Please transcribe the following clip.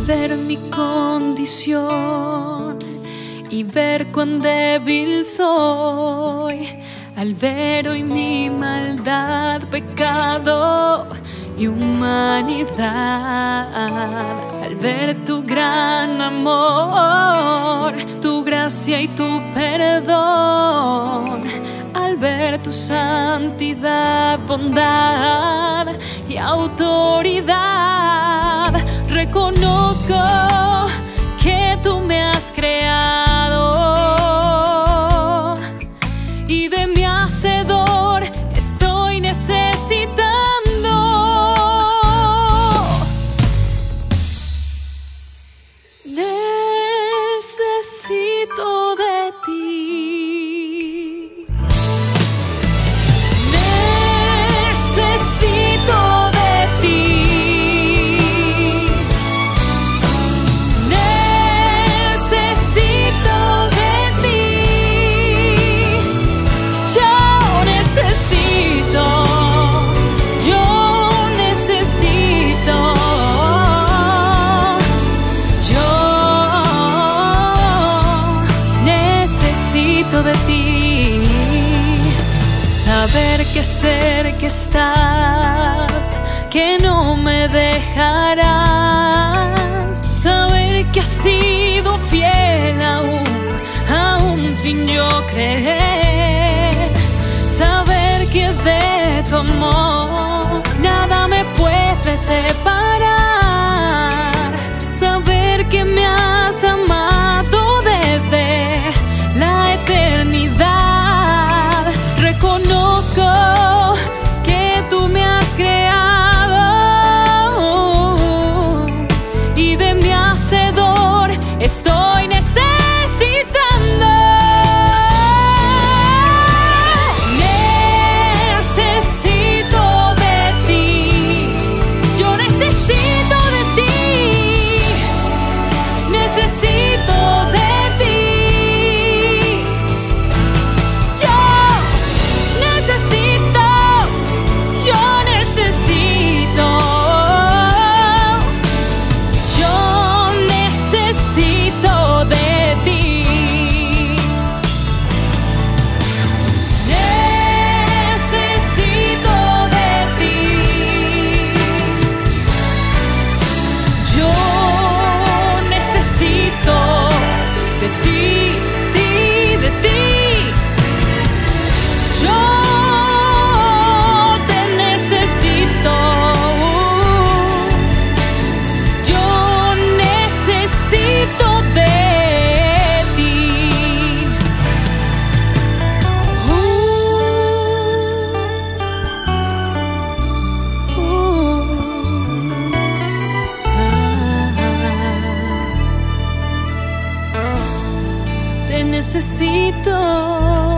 ver mi condición y ver cuán débil soy, al ver hoy mi maldad, pecado y humanidad, al ver tu gran amor, tu gracia y tu perdón, al ver tu santidad, bondad y autoridad, reconozco que tú me has creado y de mi hacedor estoy necesitando. Necesito de ti. Necesito de ti. Necesito de ti. Yo necesito. Yo necesito. Necesito de ti. Saber que cerca estás, que no me dejarás. Saber que has sido fiel aún sin yo creer. Saber que de tu amor nada me puede separar. Saber que me has amado desde la eternidad. Reconozco que tú me has creado y de mi hacedor estoy necesitando. Necesito de ti. Yo necesito de ti. Necesito de ti. Yo necesito de ti. Necesito de ti. Yo necesito de ti, de ti. Yo te necesito. Yo necesito de ti. Te necesito.